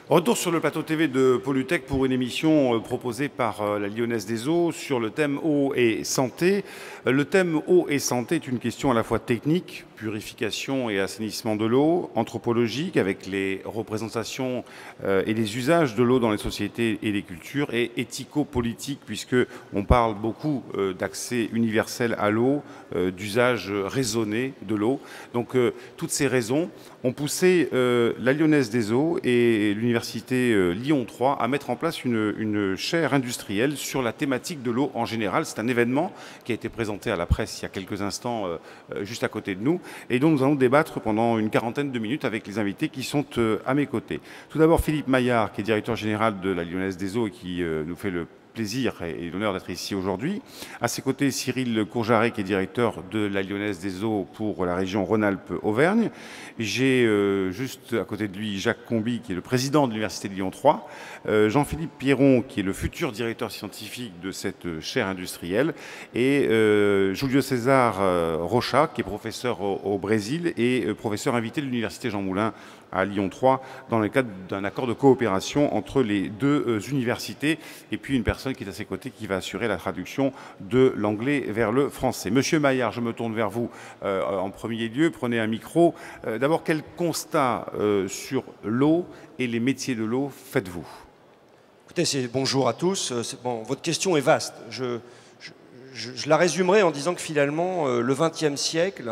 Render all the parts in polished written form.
Retour sur le plateau TV de Pollutech pour une émission proposée par la Lyonnaise des Eaux sur le thème eau et santé. Le thème eau et santé est une question à la fois technique, purification et assainissement de l'eau, anthropologique avec les représentations et les usages de l'eau dans les sociétés et les cultures, et éthico-politique puisque on parle beaucoup d'accès universel à l'eau, d'usage raisonné de l'eau. Donc toutes ces raisons ont poussé la Lyonnaise des Eaux et l'université Lyon 3 à mettre en place une chaire industrielle sur la thématique de l'eau en général. C'est un événement qui a été présenté à la presse il y a quelques instants juste à côté de nous et dont nous allons débattre pendant une quarantaine de minutes avec les invités qui sont à mes côtés. Tout d'abord Philippe Maillard, qui est directeur général de la Lyonnaise des Eaux et qui nous fait le plaisir et l'honneur d'être ici aujourd'hui. À ses côtés, Cyril Courjaret, qui est directeur de la Lyonnaise des Eaux pour la région Rhône-Alpes-Auvergne. J'ai juste à côté de lui Jacques Combi, qui est le président de l'Université de Lyon 3. Jean-Philippe Pierron, qui est le futur directeur scientifique de cette chaire industrielle. Et Julio César Rocha, qui est professeur au Brésil et professeur invité de l'Université Jean Moulin à Lyon 3 dans le cadre d'un accord de coopération entre les deux universités, et puis une personne qui est à ses côtés qui va assurer la traduction de l'anglais vers le français. Monsieur Maillard, je me tourne vers vous en premier lieu, prenez un micro. D'abord, quel constat sur l'eau et les métiers de l'eau faites-vous? Écoutez, bonjour à tous. Bon, votre question est vaste. Je la résumerai en disant que finalement, le XXe siècle,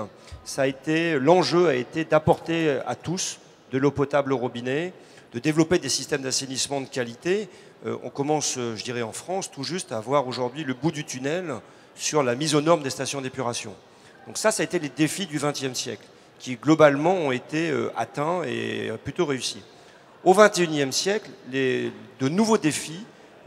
l'enjeu a été d'apporter à tous de l'eau potable au robinet, de développer des systèmes d'assainissement de qualité. On commence, je dirais en France, tout juste à voir aujourd'hui le bout du tunnel sur la mise aux normes des stations d'épuration. Donc ça a été les défis du XXe siècle, qui globalement ont été atteints et plutôt réussis. Au XXIe siècle, de nouveaux défis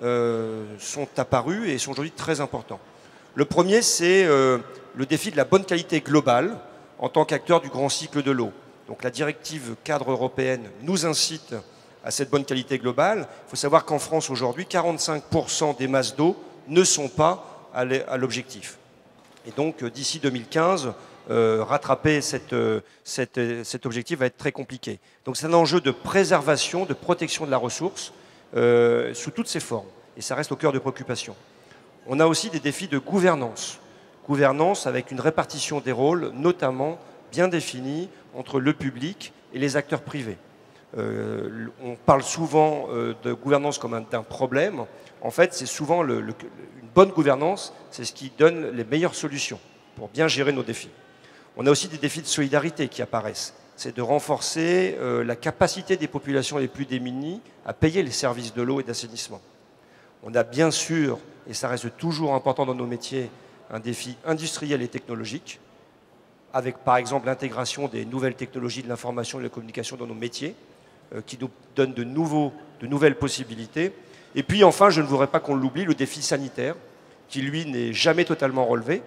sont apparus et sont aujourd'hui très importants. Le premier, c'est le défi de la bonne qualité globale en tant qu'acteur du grand cycle de l'eau. Donc la directive cadre européenne nous incite à cette bonne qualité globale. Il faut savoir qu'en France aujourd'hui, 45% des masses d'eau ne sont pas à l'objectif. Et donc d'ici 2015, rattraper cet objectif va être très compliqué. Donc c'est un enjeu de préservation, de protection de la ressource sous toutes ses formes. Et ça reste au cœur de préoccupation. On a aussi des défis de gouvernance. Gouvernance avec une répartition des rôles, notamment bien définie entre le public et les acteurs privés. On parle souvent de gouvernance comme d'un problème. En fait, c'est souvent une bonne gouvernance, c'est ce qui donne les meilleures solutions pour bien gérer nos défis. On a aussi des défis de solidarité qui apparaissent. C'est de renforcer la capacité des populations les plus démunies à payer les services de l'eau et d'assainissement. On a bien sûr, et ça reste toujours important dans nos métiers, un défi industriel et technologique, avec par exemple l'intégration des nouvelles technologies de l'information et de la communication dans nos métiers, qui nous donnent de nouvelles possibilités. Et puis enfin, je ne voudrais pas qu'on l'oublie, le défi sanitaire, qui lui n'est jamais totalement relevé.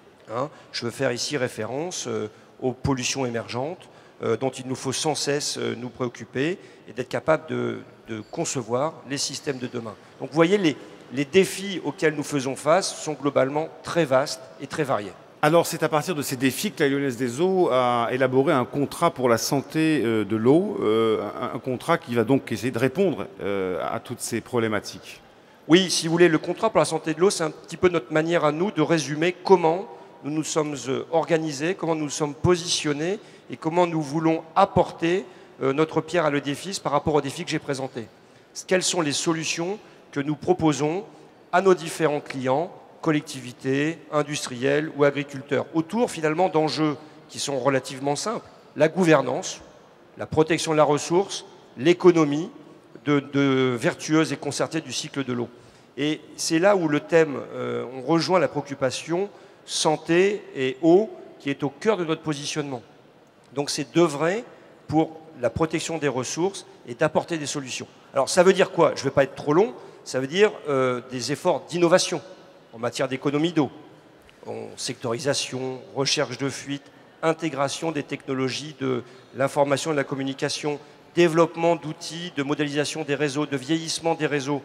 Je veux faire ici référence aux pollutions émergentes, dont il nous faut sans cesse nous préoccuper et d'être capable de concevoir les systèmes de demain. Donc vous voyez, les défis auxquels nous faisons face sont globalement très vastes et très variés. Alors c'est à partir de ces défis que la Lyonnaise des Eaux a élaboré un contrat pour la santé de l'eau, un contrat qui va donc essayer de répondre à toutes ces problématiques. Oui, si vous voulez, le contrat pour la santé de l'eau, c'est un petit peu notre manière à nous de résumer comment nous nous sommes organisés, comment nous nous sommes positionnés et comment nous voulons apporter notre pierre à l'édifice par rapport aux défis que j'ai présentés. Quelles sont les solutions que nous proposons à nos différents clients, collectivités, industriels ou agriculteurs, autour finalement d'enjeux qui sont relativement simples. La gouvernance, la protection de la ressource, l'économie vertueuse et concertée du cycle de l'eau. Et c'est là où le thème, on rejoint la préoccupation santé et eau qui est au cœur de notre positionnement. Donc c'est d'œuvrer pour la protection des ressources et d'apporter des solutions. Alors ça veut dire quoi? Je ne vais pas être trop long, ça veut dire des efforts d'innovation en matière d'économie d'eau, en sectorisation, recherche de fuite, intégration des technologies de l'information et de la communication, développement d'outils de modélisation des réseaux, de vieillissement des réseaux,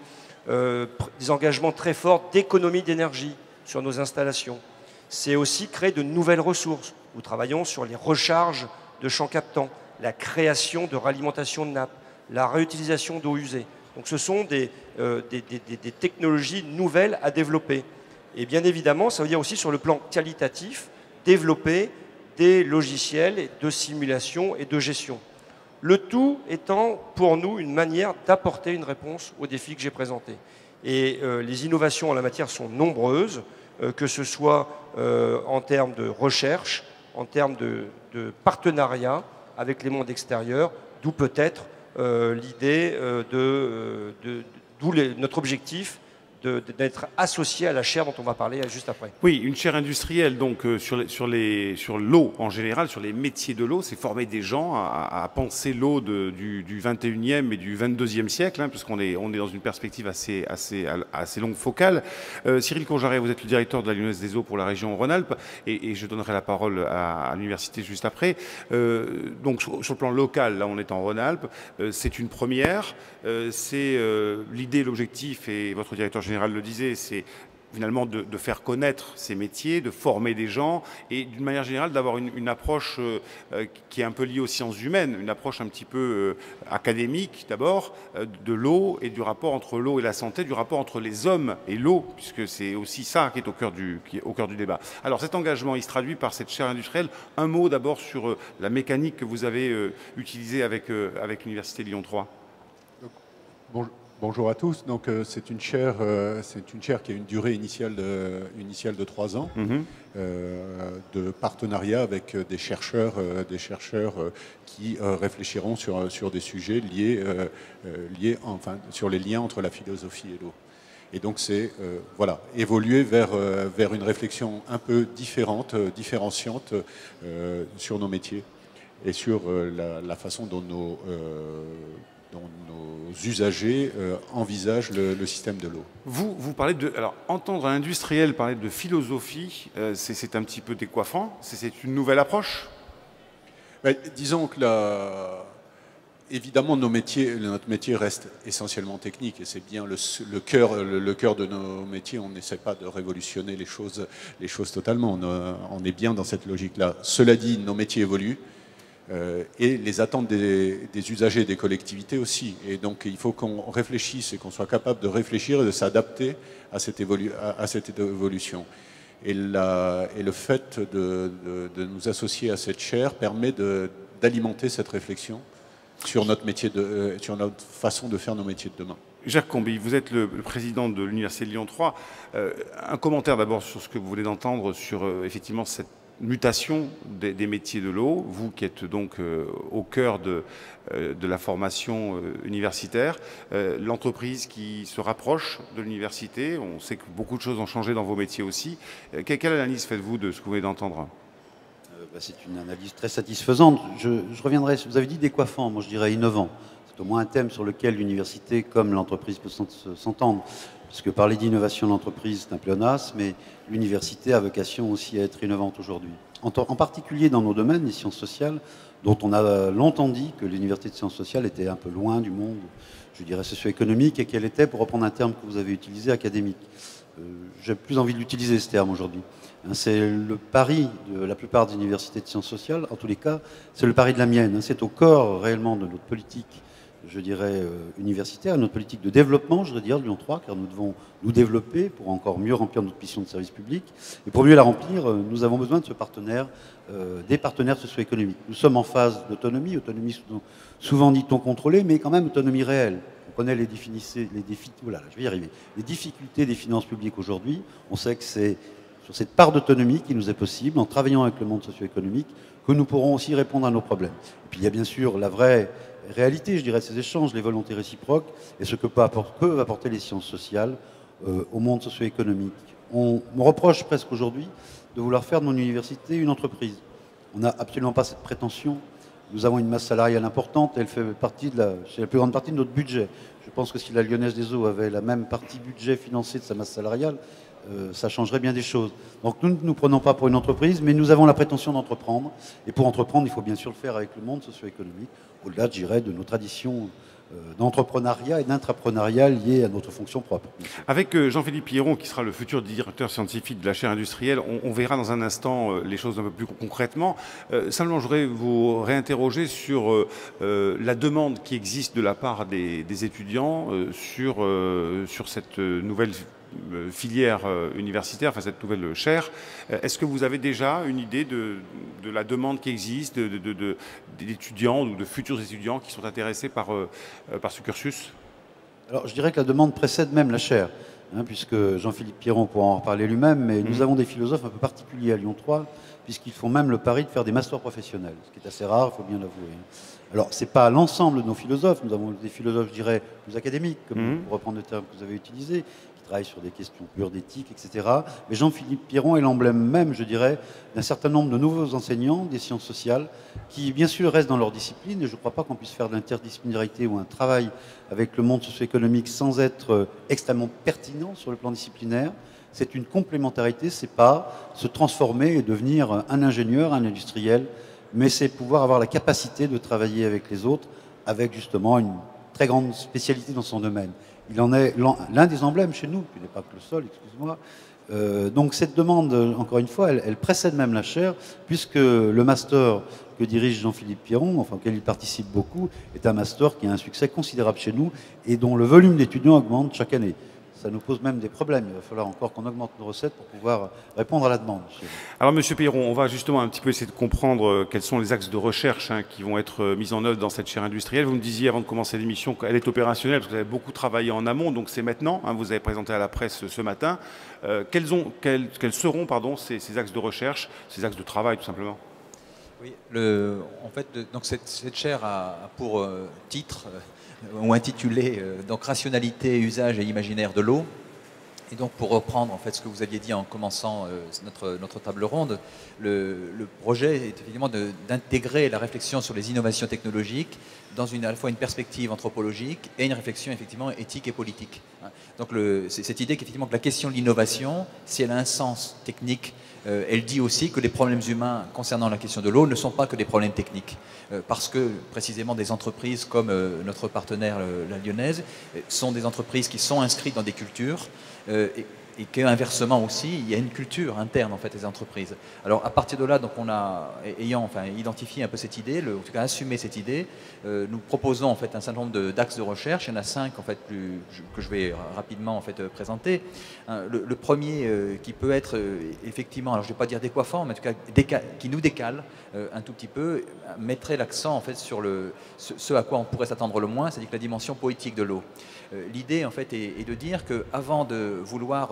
des engagements très forts d'économie d'énergie sur nos installations. C'est aussi créer de nouvelles ressources. Nous travaillons sur les recharges de champs captants, la création de ralimentation de nappes, la réutilisation d'eau usée. Donc ce sont des technologies nouvelles à développer. Et bien évidemment, ça veut dire aussi sur le plan qualitatif, développer des logiciels de simulation et de gestion. Le tout étant pour nous une manière d'apporter une réponse aux défis que j'ai présentés. Et les innovations en la matière sont nombreuses, que ce soit en termes de recherche, en termes de partenariat avec les mondes extérieurs, d'où peut-être l'idée d'où notre objectif d'être associé à la chaire dont on va parler juste après. Oui, une chaire industrielle donc sur l'eau en général, sur les métiers de l'eau, c'est former des gens à penser l'eau du 21e et du 22e siècle, hein, puisqu'on est dans une perspective assez longue focale. Cyril Courgearret, vous êtes le directeur de la Lyonnaise des Eaux pour la région Rhône-Alpes, et je donnerai la parole à l'université juste après. Donc sur le plan local, là on est en Rhône-Alpes, c'est une première, c'est l'idée, l'objectif, et votre directeur général le disait, c'est finalement de faire connaître ces métiers, de former des gens et d'une manière générale d'avoir une approche qui est un peu liée aux sciences humaines, une approche un petit peu académique d'abord, de l'eau et du rapport entre l'eau et la santé, du rapport entre les hommes et l'eau, puisque c'est aussi ça qui est au cœur du débat. Alors cet engagement, il se traduit par cette chaire industrielle. Un mot d'abord sur la mécanique que vous avez utilisée avec l'Université Lyon 3. Bonjour à tous. Donc c'est une chaire qui a une durée initiale de 3 ans, de partenariat avec des chercheurs qui réfléchiront sur des sujets sur les liens entre la philosophie et l'eau. Et donc c'est évoluer vers une réflexion un peu différenciante sur nos métiers et sur la façon dont nos usagers envisagent le système de l'eau. Vous parlez de... Alors, entendre un industriel parler de philosophie, c'est un petit peu décoiffant. C'est une nouvelle approche? Disons que évidemment, notre métier reste essentiellement technique et c'est bien le cœur de nos métiers. On n'essaie pas de révolutionner les choses totalement. On est bien dans cette logique-là. Cela dit, nos métiers évoluent. Et les attentes des usagers et des collectivités aussi. Et donc il faut qu'on réfléchisse et qu'on soit capable de réfléchir et de s'adapter à cette évolution. Et le fait de nous associer à cette chaire permet d'alimenter cette réflexion sur notre façon de faire nos métiers de demain. Jacques Combi, vous êtes le président de l'Université de Lyon 3. Un commentaire d'abord sur ce que vous venez d'entendre sur effectivement cette mutation des métiers de l'eau, vous qui êtes donc au cœur de la formation universitaire, l'entreprise qui se rapproche de l'université, on sait que beaucoup de choses ont changé dans vos métiers aussi. Quelle analyse faites-vous de ce que vous venez d'entendre? C'est une analyse très satisfaisante. Je reviendrai, vous avez dit décoiffant, moi je dirais innovant. C'est au moins un thème sur lequel l'université comme l'entreprise peut s'entendre. Parce que parler d'innovation de l'entreprise, c'est un pléonasme, mais l'université a vocation aussi à être innovante aujourd'hui. En particulier dans nos domaines, les sciences sociales, dont on a longtemps dit que l'université de sciences sociales était un peu loin du monde, je dirais, socio-économique, et qu'elle était, pour reprendre un terme que vous avez utilisé, académique. J'ai plus envie de l'utiliser, ce terme, aujourd'hui. C'est le pari de la plupart des universités de sciences sociales, en tous les cas, c'est le pari de la mienne. C'est au corps, réellement, de notre politique, je dirais, universitaire, notre politique de développement, je voudrais dire, de Lyon 3, car nous devons nous développer pour encore mieux remplir notre mission de service public. Et pour mieux la remplir, nous avons besoin de ce partenaire, des partenaires socio-économiques. Nous sommes en phase d'autonomie, autonomie souvent dit-on contrôlée, mais quand même autonomie réelle. On connaît les difficultés des finances publiques aujourd'hui. On sait que c'est sur cette part d'autonomie qui nous est possible, en travaillant avec le monde socio-économique, que nous pourrons aussi répondre à nos problèmes. Et puis il y a bien sûr la vraie réalité, je dirais, de ces échanges, les volontés réciproques, et ce que peuvent apporter les sciences sociales au monde socio-économique. On me reproche presque aujourd'hui de vouloir faire de mon université une entreprise. On n'a absolument pas cette prétention. Nous avons une masse salariale importante, elle fait partie c'est la plus grande partie de notre budget. Je pense que si la Lyonnaise des Eaux avait la même partie budget financée de sa masse salariale, ça changerait bien des choses. Donc nous ne nous prenons pas pour une entreprise, mais nous avons la prétention d'entreprendre. Et pour entreprendre, il faut bien sûr le faire avec le monde socio-économique, au-delà, je dirais, de nos traditions d'entrepreneuriat et d'intrapreneuriat liés à notre fonction propre. Avec Jean-Philippe Pierron, qui sera le futur directeur scientifique de la chaire industrielle, on verra dans un instant les choses un peu plus concrètement. Simplement, je voudrais vous réinterroger sur la demande qui existe de la part des étudiants sur cette nouvelle filière universitaire, enfin cette nouvelle chaire. Est-ce que vous avez déjà une idée de la demande qui existe, d'étudiants ou de futurs étudiants qui sont intéressés par ce cursus? Alors, je dirais que la demande précède même la chaire, puisque Jean-Philippe Pierron pourra en reparler lui-même, mais nous avons des philosophes un peu particuliers à Lyon 3, puisqu'ils font même le pari de faire des masters professionnels, ce qui est assez rare, il faut bien l'avouer. Alors, ce n'est pas l'ensemble de nos philosophes, nous avons des philosophes, je dirais, plus académiques, comme pour reprendre le terme que vous avez utilisé, qui travaillent sur des questions pures d'éthique, etc. Mais Jean-Philippe Pierron est l'emblème même, je dirais, d'un certain nombre de nouveaux enseignants des sciences sociales, qui bien sûr restent dans leur discipline, et je ne crois pas qu'on puisse faire de l'interdisciplinarité ou un travail avec le monde socio-économique sans être extrêmement pertinent sur le plan disciplinaire. C'est une complémentarité, c'est pas se transformer et devenir un ingénieur, un industriel, mais c'est pouvoir avoir la capacité de travailler avec les autres, avec justement une très grande spécialité dans son domaine. Il en est l'un des emblèmes chez nous, qui n'est pas que le seul, excuse-moi. Donc cette demande, encore une fois, elle précède même la chaire, puisque le master que dirige Jean-Philippe Pierron, enfin auquel il participe beaucoup, est un master qui a un succès considérable chez nous et dont le volume d'étudiants augmente chaque année. Ça nous pose même des problèmes. Il va falloir encore qu'on augmente nos recettes pour pouvoir répondre à la demande. Alors, Monsieur Pierron, on va justement un petit peu essayer de comprendre quels sont les axes de recherche qui vont être mis en œuvre dans cette chaire industrielle. Vous me disiez avant de commencer l'émission qu'elle est opérationnelle, parce que vous avez beaucoup travaillé en amont, donc c'est maintenant. Vous avez présenté à la presse ce matin. Quels seront ces axes de recherche, ces axes de travail, tout simplement? Oui, en fait, donc cette chaire a pour titre ou intitulé donc rationalité, usage et imaginaire de l'eau. Et donc pour reprendre en fait ce que vous aviez dit en commençant notre table ronde, le projet est effectivement d'intégrer la réflexion sur les innovations technologiques dans à la fois une perspective anthropologique et une réflexion effectivement éthique et politique. Donc c'est cette idée qu'effectivement que la question de l'innovation, si elle a un sens technique, elle dit aussi que les problèmes humains concernant la question de l'eau ne sont pas que des problèmes techniques. Parce que précisément des entreprises comme notre partenaire la Lyonnaise sont des entreprises qui sont inscrites dans des cultures et qu'inversement aussi, il y a une culture interne en fait des entreprises. Alors à partir de là, donc ayant identifié un peu cette idée, en tout cas assumé cette idée, nous proposons en fait un certain nombre d'axes de recherche. Il y en a 5 en fait que je vais rapidement en fait présenter. Le premier qui peut être effectivement, alors je ne vais pas dire décoiffant, mais en tout cas qui nous décale un tout petit peu, mettrait l'accent en fait sur ce à quoi on pourrait s'attendre le moins, c'est-à-dire la dimension poétique de l'eau. L'idée en fait est de dire que avant de vouloir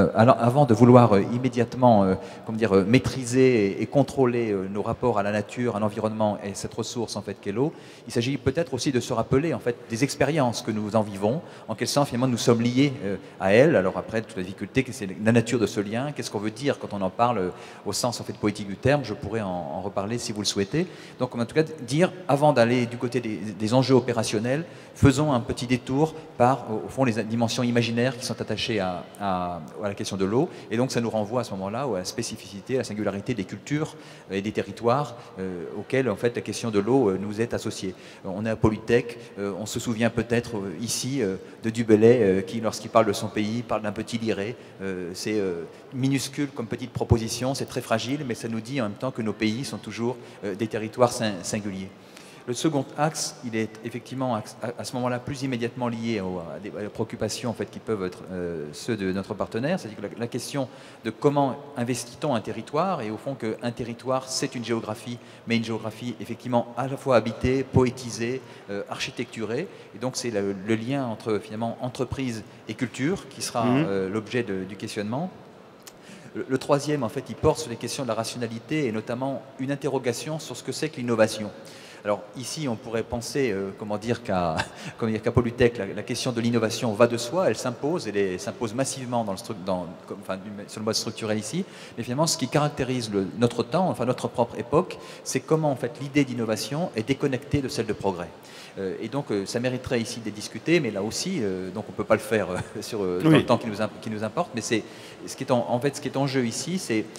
immédiatement maîtriser et contrôler nos rapports à la nature, à l'environnement et cette ressource en fait qu'est l'eau, il s'agit peut-être aussi de se rappeler en fait des expériences que nous en vivons, en quel sens finalement nous sommes liés à elles. Alors après toute la difficulté, c'est la nature de ce lien, qu'est-ce qu'on veut dire quand on en parle au sens en fait poétique du terme, je pourrais en reparler si vous le souhaitez. Donc en tout cas dire, avant d'aller du côté des enjeux opérationnels, faisons un petit détour par au fond les dimensions imaginaires qui sont attachées à la question de l'eau, et donc ça nous renvoie à ce moment-là à la spécificité, à la singularité des cultures et des territoires auxquels en fait la question de l'eau nous est associée. On est à Polytech, on se souvient peut-être ici de Dubellay qui, lorsqu'il parle de son pays, parle d'un petit liré. C'est minuscule comme petite proposition, c'est très fragile, mais ça nous dit en même temps que nos pays sont toujours des territoires singuliers. Le second axe, il est effectivement à ce moment-là plus immédiatement lié à des préoccupations en fait, qui peuvent être ceux de notre partenaire, c'est-à-dire que la question de comment investit-on un territoire, et au fond qu'un territoire c'est une géographie, mais une géographie effectivement à la fois habitée, poétisée, architecturée, et donc c'est le lien entre finalement entreprise et culture qui sera l'objet du questionnement. Le troisième, en fait, il porte sur les questions de la rationalité et notamment une interrogation sur ce que c'est que l'innovation. Alors ici, on pourrait penser, qu'à Polytech, la question de l'innovation va de soi, elle s'impose, s'impose massivement sur le mode structurel ici. Mais finalement, ce qui caractérise notre temps, enfin notre propre époque, c'est comment en fait l'idée d'innovation est déconnectée de celle de progrès. Et donc, ça mériterait ici d'être discuté, mais là aussi, donc on ne peut pas le faire dans le temps qui nous importe. Mais ce qui est en jeu ici, c'est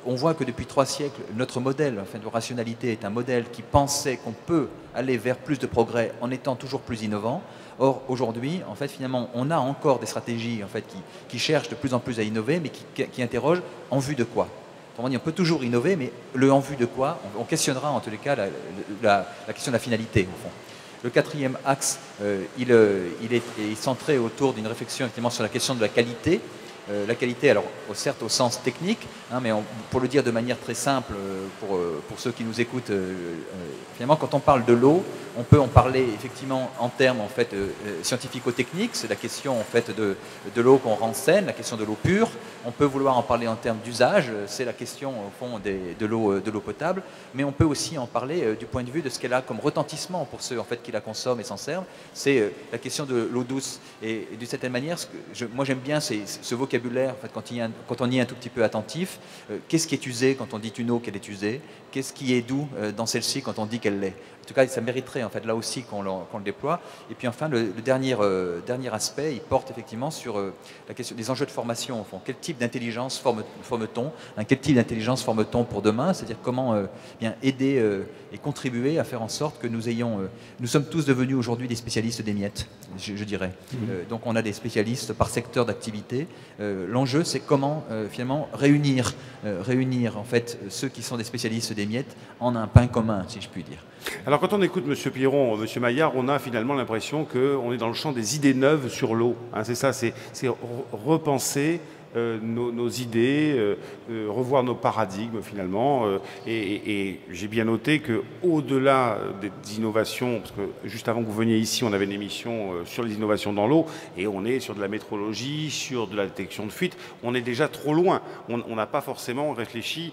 on voit que depuis 3 siècles, notre modèle enfin, de rationalité est un modèle qui pensait qu'on peut aller vers plus de progrès en étant toujours plus innovant. Or, aujourd'hui, en fait, finalement, on a encore des stratégies en fait, qui cherchent de plus en plus à innover, mais qui interrogent en vue de quoi. On peut toujours innover, mais le en vue de quoi, on questionnera en tous les cas la question de la finalité, au fond. Le 4e axe, il est centré autour d'une réflexion effectivement sur la question de la qualité. La qualité, alors certes au sens technique, hein, mais pour le dire de manière très simple pour ceux qui nous écoutent, finalement quand on parle de l'eau, on peut en parler effectivement en termes en fait, scientifico-techniques, c'est la question en fait, de l'eau qu'on renseigne, la question de l'eau pure. On peut vouloir en parler en termes d'usage, c'est la question au fond de l'eau potable, mais on peut aussi en parler du point de vue de ce qu'elle a comme retentissement pour ceux en fait, qui la consomment et s'en servent. C'est la question de l'eau douce. Et d'une certaine manière, moi j'aime bien ce vocabulaire, en fait, quand on y est un tout petit peu attentif. Qu'est-ce qui est usé quand on dit une eau qu'elle est usée? Qu'est-ce qui est doux dans celle-ci quand on dit qu'elle l'est? En tout cas, ça mériterait en fait, là aussi qu'on le déploie. Et puis enfin, le dernier aspect, il porte effectivement sur la question des enjeux de formation. Au fond. Quel type d'intelligence forme-t-on? Quel type d'intelligence forme-t-on pour demain? C'est-à-dire comment bien aider et contribuer à faire en sorte que nous sommes tous devenus aujourd'hui des spécialistes des miettes, je dirais. Donc on a des spécialistes par secteur d'activité. L'enjeu, c'est comment finalement réunir en fait ceux qui sont des spécialistes des miettes en un pain commun, si je puis dire. Alors quand on écoute M. Piron, M. Maillard, on a finalement l'impression qu'on est dans le champ des idées neuves sur l'eau. Hein, c'est ça, c'est repenser nos idées, revoir nos paradigmes finalement. Et j'ai bien noté qu'au-delà des innovations, parce que juste avant que vous veniez ici, on avait une émission sur les innovations dans l'eau, et on est sur de la métrologie, sur de la détection de fuite, on est déjà trop loin. On n'a pas forcément réfléchi,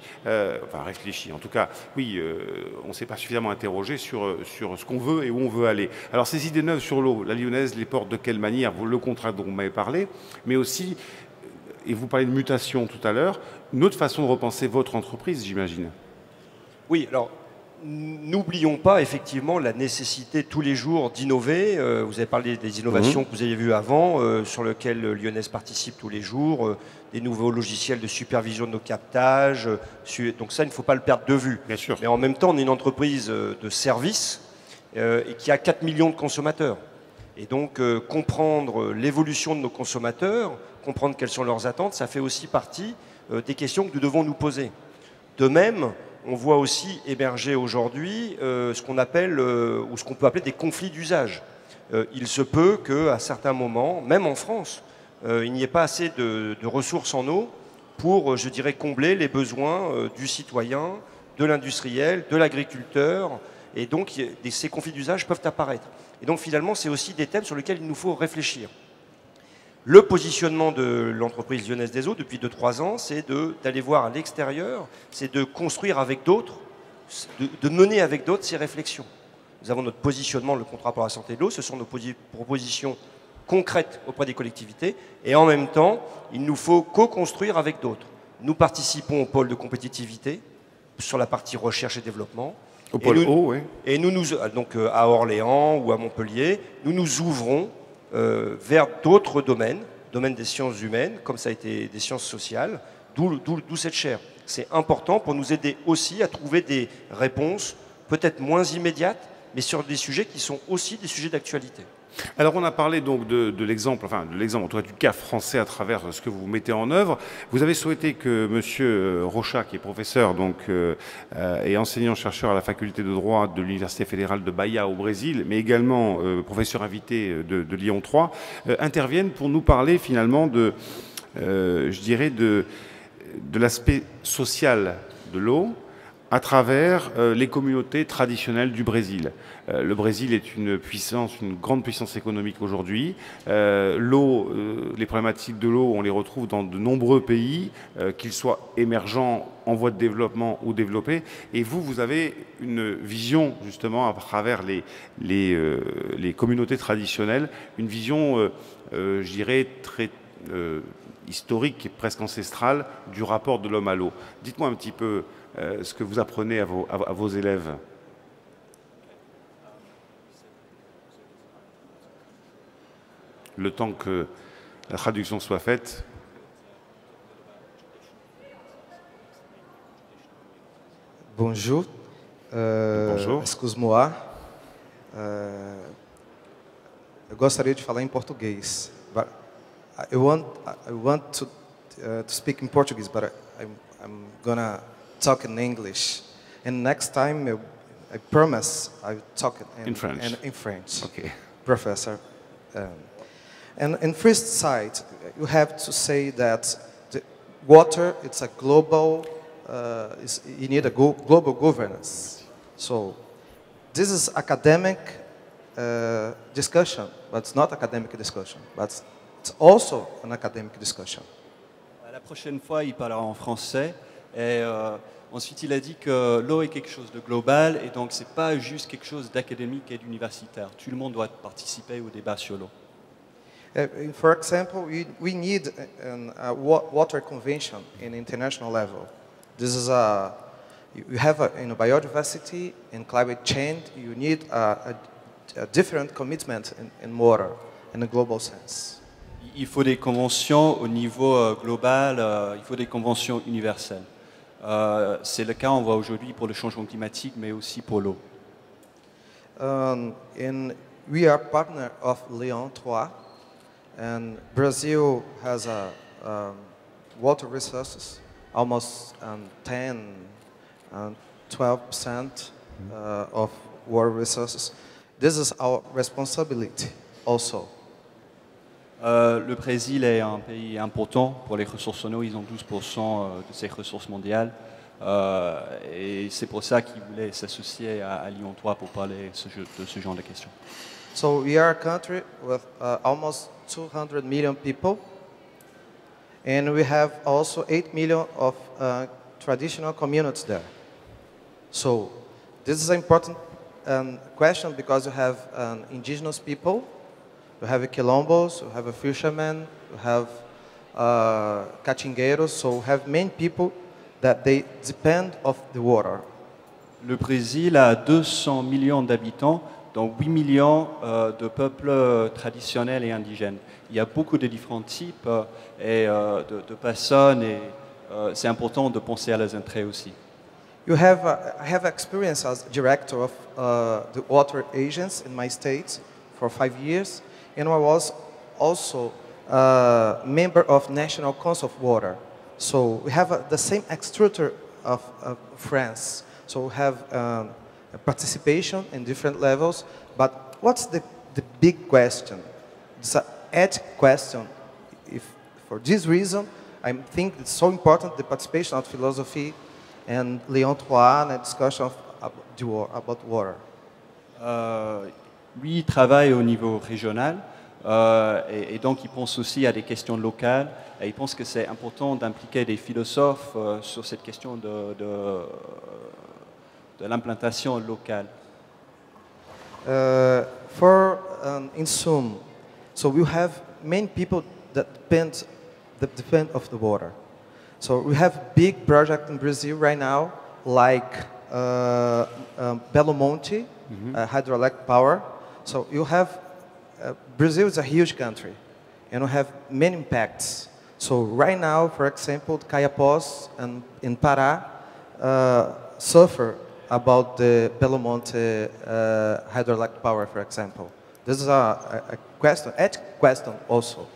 en tout cas, oui, on ne s'est pas suffisamment interrogé sur ce qu'on veut et où on veut aller. Alors ces idées neuves sur l'eau, la Lyonnaise les porte de quelle manière? Le contrat dont vous m'avez parlé, mais aussi, et vous parlez de mutation tout à l'heure, une autre façon de repenser votre entreprise, j'imagine. Oui, alors n'oublions pas effectivement la nécessité tous les jours d'innover. Vous avez parlé des innovations que vous avez vues avant, sur lesquelles Lyonnaise participe tous les jours, des nouveaux logiciels de supervision de nos captages. Donc ça, il ne faut pas le perdre de vue. Bien sûr. Mais en même temps, on est une entreprise de service et qui a 4 millions de consommateurs. Et donc, comprendre l'évolution de nos consommateurs, comprendre quelles sont leurs attentes, ça fait aussi partie des questions que nous devons nous poser. De même, on voit aussi émerger aujourd'hui ce qu'on appelle, ou ce qu'on peut appeler des conflits d'usage. Il se peut qu'à certains moments, même en France, il n'y ait pas assez de ressources en eau pour, je dirais, combler les besoins du citoyen, de l'industriel, de l'agriculteur. Et donc, ces conflits d'usage peuvent apparaître. Et donc, finalement, c'est aussi des thèmes sur lesquels il nous faut réfléchir. Le positionnement de l'entreprise Lyonnaise des Eaux depuis 2-3 ans, c'est d'aller voir à l'extérieur, c'est de construire avec d'autres, de mener avec d'autres ces réflexions. Nous avons notre positionnement, le contrat pour la santé de l'eau, ce sont nos propositions concrètes auprès des collectivités, et en même temps, il nous faut co-construire avec d'autres. Nous participons au pôle de compétitivité sur la partie recherche et développement. Au pôle eau, oui. Et donc à Orléans ou à Montpellier, nous nous ouvrons vers d'autres domaines des sciences humaines, comme ça a été des sciences sociales, d'où cette chaire. C'est important pour nous aider aussi à trouver des réponses peut-être moins immédiates, mais sur des sujets qui sont aussi des sujets d'actualité. Alors on a parlé donc de l'exemple, en tout cas du cas français à travers ce que vous mettez en œuvre. Vous avez souhaité que M. Rocha, qui est professeur donc, et enseignant-chercheur à la faculté de droit de l'Université fédérale de Bahia au Brésil, mais également professeur invité de Lyon 3, intervienne pour nous parler finalement de l'aspect social de l'eau à travers les communautés traditionnelles du Brésil. Le Brésil est une grande puissance économique aujourd'hui. L'eau, les problématiques de l'eau, on les retrouve dans de nombreux pays, qu'ils soient émergents, en voie de développement ou développés. Et vous avez une vision, justement, à travers les communautés traditionnelles, une vision, je dirais, très historique et presque ancestrale du rapport de l'homme à l'eau. Dites-moi un petit peu ce que vous apprenez à vos élèves. Le temps que la traduction soit faite. Bonjour. Bonjour. Excuse-moi. Eu gostaria de falar em português. But I want to speak in Portuguese, but I'm gonna talk in English. And next time, I promise I'll talk In French. In French. Okay. Professor. And in first sight, you have to say that the water, it's a global, you need a global governance. So this is academic discussion, but it's not academic discussion, but it's also an academic discussion. La prochaine fois, il parlera en français. Et ensuite, il a dit que l'eau est quelque chose de global et donc c'est pas juste quelque chose d'académique et d'universitaire. Tout le monde doit participer au débat sur l'eau. For example, we need a water convention in international level. This is you have in biodiversity and climate change, you need a different commitment in water in a global sense. Il faut des conventions au niveau global, il faut des conventions universelles. C'est le cas, on voit aujourd'hui, pour le changement climatique, mais aussi pour l'eau. We are partner of Lyon 3, and Brazil has water resources, almost 10 and 12% of water resources. This is our responsibility also. Le Brésil est un pays important pour les ressources en eau. Ils ont 12% de ces ressources mondiales. Et c'est pour ça qu'ils voulaient s'associer à Lyon 3 pour parler de ce genre de questions. So we are a country with almost 200 million people. And we have also 8 million of traditional communities there. So this is an important question because you have indigenous people. We have quilombos, we have fishermen, we have catingueiros, so we have many people that they depend of the water. Le Brésil a 200 millions d'habitants, dont 8 millions de peuples traditionnels et indigènes. Il y a beaucoup de différents types et de personnes et c'est important de penser à leurs intérêts aussi. I have experience as director of the water agents in my state for 5 years. And I was also a member of National Council of Water. So we have the same structure of France. So we have participation in different levels. But what's the big question? It's an ethical question. For this reason, I think it's so important, the participation of philosophy and Lyon 3 and a discussion about water. Lui, il travaille au niveau régional et donc il pense aussi à des questions locales et il pense que c'est important d'impliquer des philosophes sur cette question de l'implantation locale. In sum, so we have many people that depend of the water. So we have big project in Brazil right now, like Belo Monte, hydroelectric power. So you have, Brazil is a huge country, and we have many impacts. So right now, for example, Caiapós and in Pará suffer about the Belo Monte hydroelectric power, for example. This is a question, ethical question also.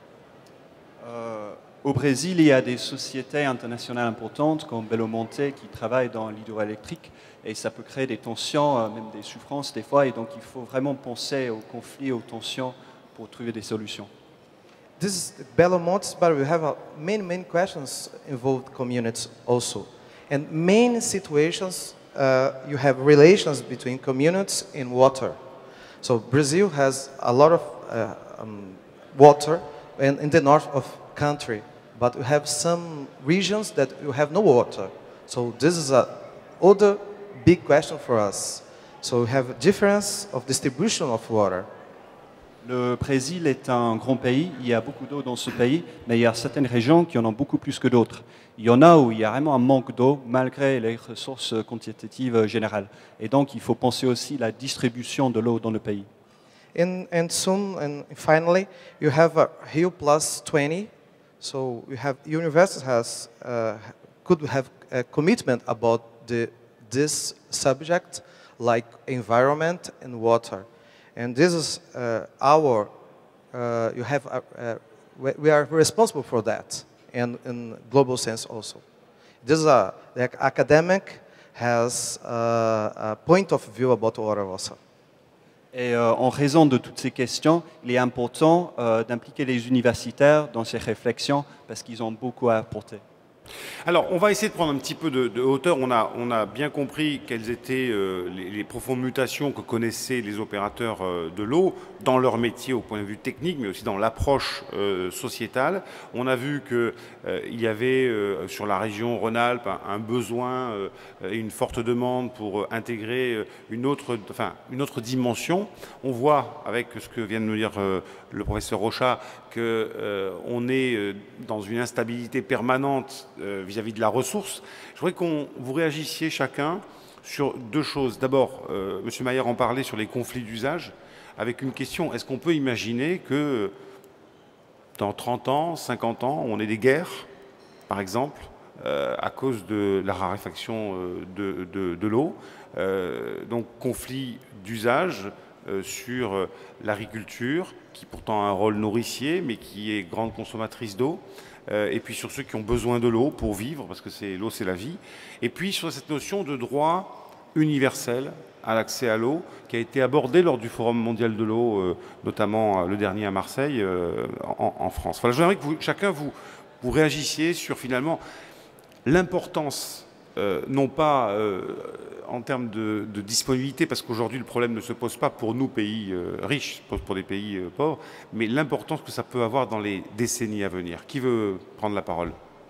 Au Brésil, il y a des sociétés internationales importantes comme Belo Monte qui travaillent dans l'hydroélectrique et ça peut créer des tensions, même des souffrances des fois, et donc il faut vraiment penser aux conflits, aux tensions pour trouver des solutions. This is Belo Monte, but we have many questions involved communities also. And many situations, you have relations between communities and water. So Brazil has a lot of water in the north of country, but we have some regions that you have no water. So this is other big question for us. So we have a difference of distribution of water. Le Brésil est un grand pays, il y a beaucoup d'eau dans ce pays, mais il y a certaines régions qui en ont beaucoup plus que d'autres. Il y en a où il y a vraiment un manque d'eau malgré les ressources quantitatives générales. Et donc il faut penser aussi à la distribution de l'eau dans le pays. And soon, and finally, you have a Rio Plus 20. So we have universities could have a commitment about the this subject like environment and water. And this is we are responsible for that, and in global sense also. This is the academic has a point of view about water also. Et en raison de toutes ces questions, il est important d'impliquer les universitaires dans ces réflexions parce qu'ils ont beaucoup à apporter. Alors, on va essayer de prendre un petit peu de hauteur. On a bien compris quelles étaient les profondes mutations que connaissaient les opérateurs de l'eau dans leur métier au point de vue technique, mais aussi dans l'approche sociétale. On a vu qu'il y avait sur la région Rhône-Alpes un besoin et une forte demande pour intégrer une autre dimension. On voit, avec ce que vient de nous dire le professeur Rochat, qu'on est dans une instabilité permanente vis-à-vis de la ressource. Je voudrais que vous réagissiez chacun sur deux choses. D'abord, M. Mayer en parlait sur les conflits d'usage, avec une question, est-ce qu'on peut imaginer que dans 30 ans, 50 ans, on ait des guerres, par exemple, à cause de la raréfaction de l'eau, donc conflits d'usage sur l'agriculture, qui pourtant a un rôle nourricier, mais qui est grande consommatrice d'eau, et puis sur ceux qui ont besoin de l'eau pour vivre, parce que l'eau c'est la vie, et puis sur cette notion de droit universel à l'accès à l'eau, qui a été abordée lors du Forum mondial de l'eau, notamment le dernier à Marseille, en France. Voilà, je voudrais que chacun vous réagissiez sur finalement l'importance, non pas en termes de disponibilité, parce qu'aujourd'hui le problème ne se pose pas pour nous pays riches, se pose pour des pays pauvres, mais l'importance que ça peut avoir dans les décennies à venir. Qui veut prendre la parole?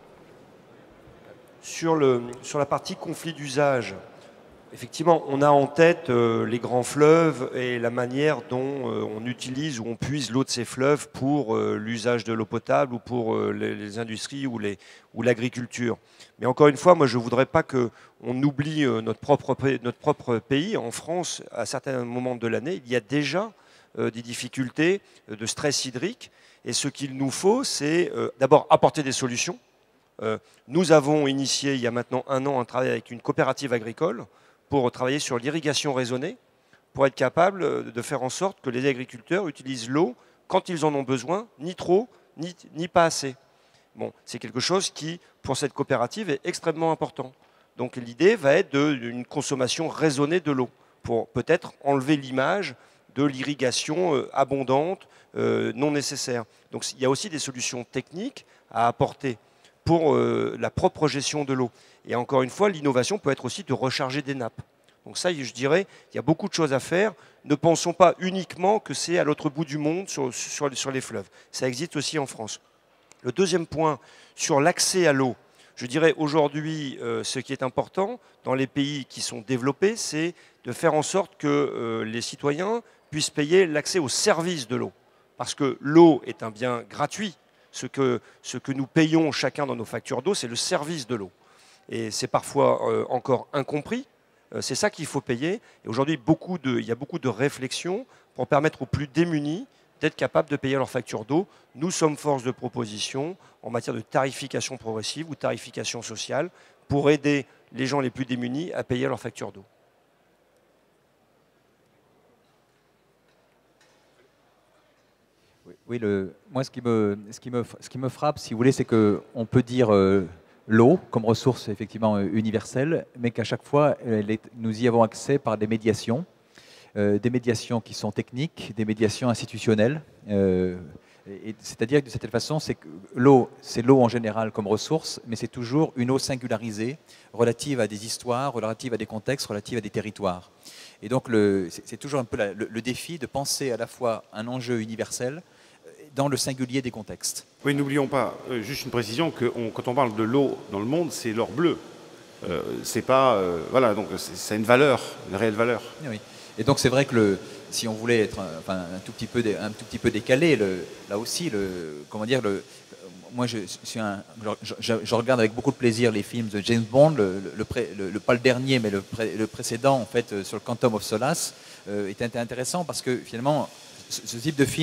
Sur la partie conflit d'usage, effectivement, on a en tête les grands fleuves et la manière dont on utilise ou on puise l'eau de ces fleuves pour l'usage de l'eau potable ou pour les industries ou l'agriculture. Mais encore une fois, moi, je ne voudrais pas qu'on oublie notre propre pays. En France, à certains moments de l'année, il y a déjà des difficultés de stress hydrique. Et ce qu'il nous faut, c'est d'abord apporter des solutions. Nous avons initié, il y a maintenant 1 an, un travail avec une coopérative agricole pour travailler sur l'irrigation raisonnée, pour être capable de faire en sorte que les agriculteurs utilisent l'eau quand ils en ont besoin, ni trop, ni pas assez. Bon, c'est quelque chose qui, pour cette coopérative, est extrêmement important. Donc l'idée va être d'une consommation raisonnée de l'eau, pour peut-être enlever l'image de l'irrigation abondante, non nécessaire. Donc il y a aussi des solutions techniques à apporter pour la propre gestion de l'eau. Et encore une fois, l'innovation peut être aussi de recharger des nappes. Donc ça, je dirais, il y a beaucoup de choses à faire. Ne pensons pas uniquement que c'est à l'autre bout du monde sur les fleuves. Ça existe aussi en France. Le deuxième point, sur l'accès à l'eau, je dirais aujourd'hui, ce qui est important dans les pays qui sont développés, c'est de faire en sorte que les citoyens puissent payer l'accès au service de l'eau. Parce que l'eau est un bien gratuit. Ce que nous payons chacun dans nos factures d'eau, c'est le service de l'eau. Et c'est parfois encore incompris. C'est ça qu'il faut payer. Et aujourd'hui, il y a beaucoup de réflexions pour permettre aux plus démunis d'être capables de payer leurs factures d'eau. Nous sommes force de proposition en matière de tarification progressive ou tarification sociale pour aider les gens les plus démunis à payer leurs factures d'eau. Oui, moi, ce qui me frappe, si vous voulez, c'est qu'on peut dire l'eau comme ressource effectivement universelle, mais qu'à chaque fois, nous y avons accès par des médiations qui sont techniques, des médiations institutionnelles. C'est-à-dire que de cette façon, c'est l'eau en général comme ressource, mais c'est toujours une eau singularisée, relative à des histoires, relative à des contextes, relative à des territoires. Et donc, c'est toujours un peu le défi de penser à la fois un enjeu universel dans le singulier des contextes. Oui, n'oublions pas, juste une précision, que quand on parle de l'eau dans le monde, c'est l'or bleu. C'est pas... voilà, donc c'est une valeur, une réelle valeur. Oui. Et donc c'est vrai que si on voulait être un tout petit peu décalé, là aussi, moi je regarde avec beaucoup de plaisir les films de James Bond, pas le dernier, mais le précédent en fait sur le Quantum of Solace était intéressant parce que finalement ce type de film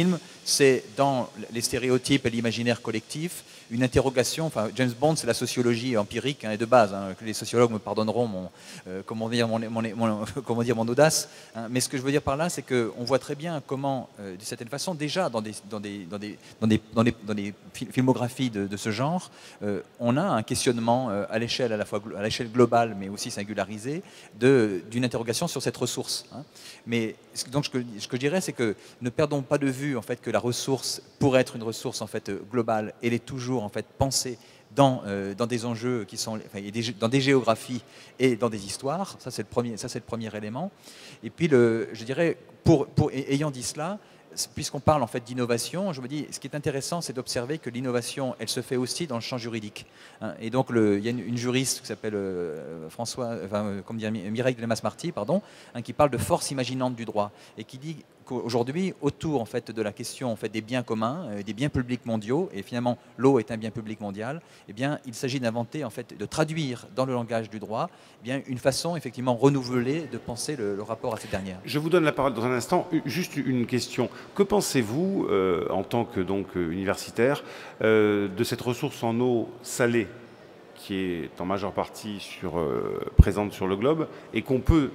c'est dans les stéréotypes et l'imaginaire collectif une interrogation. Enfin, James Bond, c'est la sociologie empirique et de base. Que les sociologues me pardonneront comment dire mon audace. Mais ce que je veux dire par là, c'est qu'on voit très bien comment, d'une certaine façon, déjà dans des filmographies de ce genre, on a un questionnement à l'échelle à la fois à l'échelle globale, mais aussi singularisée, d'une interrogation sur cette ressource. Mais donc, ce que je dirais, c'est que ne perdons pas de vue en fait que la ressource, pour être une ressource en fait globale, elle est toujours en fait pensée dans des enjeux qui sont, enfin, dans des géographies et dans des histoires. Ça c'est le premier élément. Et puis je dirais, ayant dit cela, puisqu'on parle en fait d'innovation, je me dis, ce qui est intéressant, c'est d'observer que l'innovation, elle se fait aussi dans le champ juridique. Et donc, il y a une juriste qui s'appelle Mireille Delmas-Marty, qui parle de force imaginante du droit et qui dit qu'aujourd'hui, autour en fait de la question en fait des biens communs, des biens publics mondiaux, et finalement l'eau est un bien public mondial, eh bien, il s'agit d'inventer en fait, de traduire dans le langage du droit, eh bien, une façon effectivement renouvelée de penser le rapport à cette dernière. Je vous donne la parole dans un instant. Juste une question. Que pensez-vous, en tant que universitaire, de cette ressource en eau salée qui est en majeure partie présente sur le globe et qu'on peut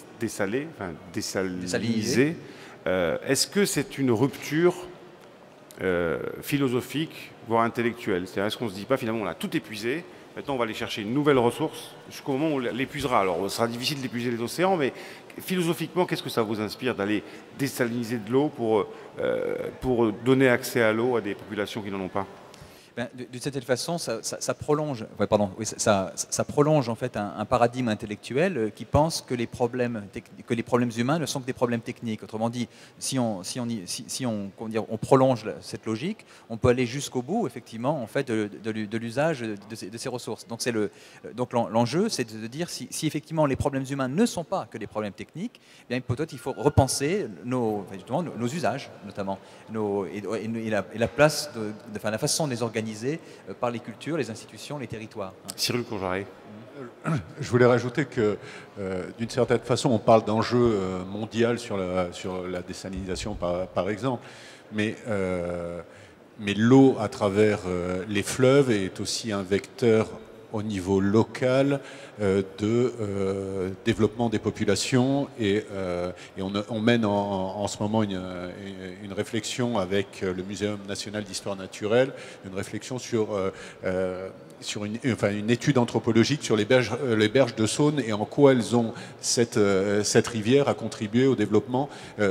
désaliniser? Est-ce que c'est une rupture philosophique, voire intellectuelle? C'est-à-dire, est-ce qu'on ne se dit pas finalement on a tout épuisé, maintenant on va aller chercher une nouvelle ressource jusqu'au moment où on l'épuisera? Alors, ce sera difficile d'épuiser les océans, mais philosophiquement, qu'est-ce que ça vous inspire d'aller désaliniser de l'eau pour donner accès à l'eau à des populations qui n'en ont pas? D'une certaine façon, ça prolonge, ça prolonge en fait un paradigme intellectuel qui pense que les problèmes humains ne sont que des problèmes techniques. Autrement dit, si on prolonge cette logique, on peut aller jusqu'au bout, effectivement, en fait, de l'usage de ces ressources. Donc l'enjeu, c'est de dire si effectivement les problèmes humains ne sont pas que des problèmes techniques, eh bien peut-être il faut repenser nos usages, notamment, et la place, la façon de les organiser par les cultures, les institutions, les territoires. Cyril Courgearret. Je voulais rajouter que, d'une certaine façon, on parle d'enjeu mondial sur la désalinisation, par exemple, mais l'eau à travers les fleuves est aussi un vecteur au niveau local de développement des populations et on mène en ce moment une réflexion avec le Muséum national d'histoire naturelle, une réflexion sur une étude anthropologique sur les berges de Saône et en quoi elles ont cette rivière a contribué au développement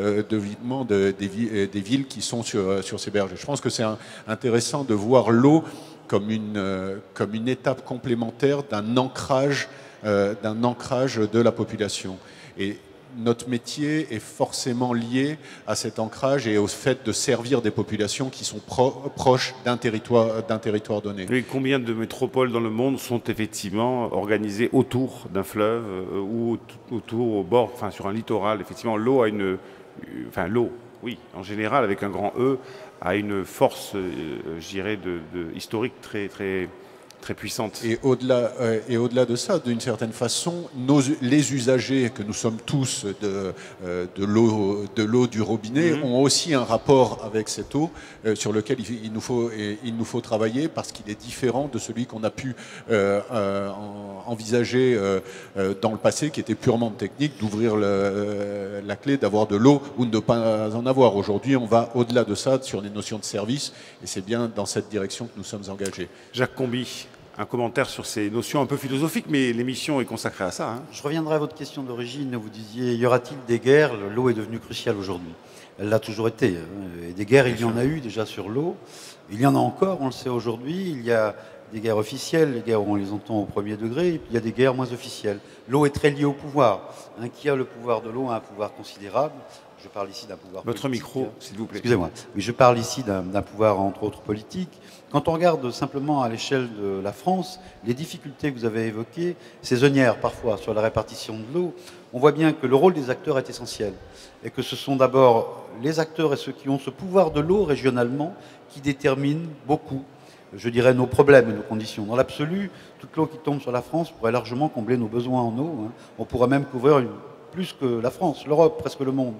des villes qui sont sur ces berges. Je pense que c'est intéressant de voir l'eau comme une étape complémentaire d'un ancrage de la population. Et notre métier est forcément lié à cet ancrage et au fait de servir des populations qui sont proches d'un territoire donné. Et combien de métropoles dans le monde sont effectivement organisées autour d'un fleuve ou autour, au bord, enfin sur un littoral? Effectivement, l'eau a l'eau, oui, en général, avec un grand E, a une force, je dirais, historique très, très, très puissante. Et au-delà de ça, d'une certaine façon, les usagers que nous sommes tous de l'eau du robinet ont aussi un rapport avec cette eau sur lequel il nous faut travailler parce qu'il est différent de celui qu'on a pu envisager dans le passé, qui était purement technique, d'ouvrir la clé, d'avoir de l'eau ou de ne pas en avoir. Aujourd'hui, on va au-delà de ça sur des notions de service et c'est bien dans cette direction que nous sommes engagés. Jacques Comby, un commentaire sur ces notions un peu philosophiques, mais l'émission est consacrée à ça. Je reviendrai à votre question d'origine. Vous disiez, y aura-t-il des guerres? L'eau est devenue cruciale aujourd'hui. Elle l'a toujours été. Et des guerres, il y en a eu déjà sur l'eau. Il y en a encore, on le sait aujourd'hui. Il y a des guerres officielles, les guerres où on les entend au premier degré, et puis il y a des guerres moins officielles. L'eau est très liée au pouvoir. Qui a le pouvoir de l'eau a un pouvoir considérable. Je parle ici d'un pouvoir politique. Votre micro, s'il vous plaît. Excusez-moi. Oui, je parle ici d'un pouvoir, entre autres, politique. Quand on regarde simplement à l'échelle de la France, les difficultés que vous avez évoquées, saisonnières parfois, sur la répartition de l'eau, on voit bien que le rôle des acteurs est essentiel. Et que ce sont d'abord les acteurs et ceux qui ont ce pouvoir de l'eau régionalement qui déterminent beaucoup, je dirais, nos problèmes et nos conditions. Dans l'absolu, toute l'eau qui tombe sur la France pourrait largement combler nos besoins en eau. On pourrait même couvrir plus que la France, l'Europe, presque le monde.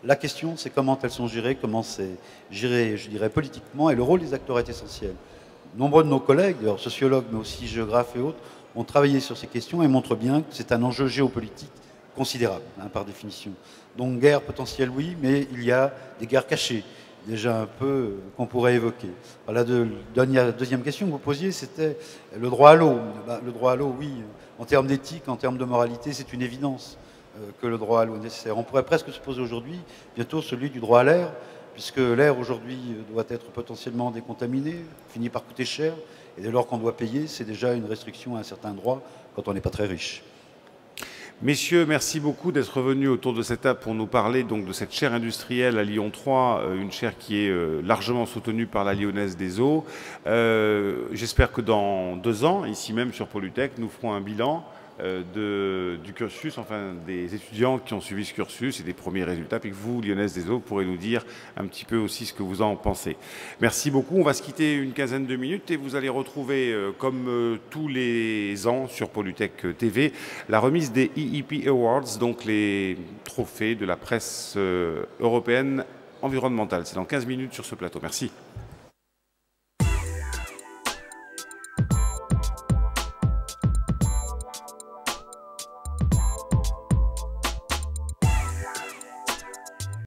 La question, c'est comment elles sont gérées, comment c'est géré, je dirais, politiquement, et le rôle des acteurs est essentiel. Nombreux de nos collègues, d'ailleurs sociologues, mais aussi géographes et autres, ont travaillé sur ces questions et montrent bien que c'est un enjeu géopolitique considérable, par définition. Donc guerre potentielle, oui, mais il y a des guerres cachées, déjà un peu, qu'on pourrait évoquer. La deuxième question que vous posiez, c'était le droit à l'eau. Le droit à l'eau, oui, en termes d'éthique, en termes de moralité, c'est une évidence que le droit à l'eau est nécessaire. On pourrait presque se poser aujourd'hui, bientôt, celui du droit à l'air, puisque l'air aujourd'hui doit être potentiellement décontaminé, finit par coûter cher, et dès lors qu'on doit payer, c'est déjà une restriction à un certain droit quand on n'est pas très riche. Messieurs, merci beaucoup d'être venus autour de cette table pour nous parler donc de cette chaire industrielle à Lyon 3, une chaire qui est largement soutenue par la Lyonnaise des Eaux. J'espère que dans 2 ans, ici même sur Polytech, nous ferons un bilan du cursus, enfin des étudiants qui ont suivi ce cursus et des premiers résultats, puis que vous, Lyonnaise des Eaux, pourrez nous dire un petit peu aussi ce que vous en pensez. Merci beaucoup. On va se quitter une quinzaine de minutes et vous allez retrouver, comme tous les ans sur Polytech TV, la remise des EEP Awards, donc les trophées de la presse européenne environnementale. C'est dans 15 minutes sur ce plateau. Merci.